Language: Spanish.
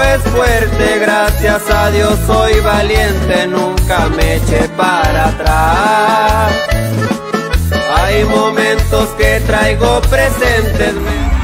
es fuerte, gracias a Dios soy valiente, nunca me eché para atrás. Hay momentos que traigo presentes.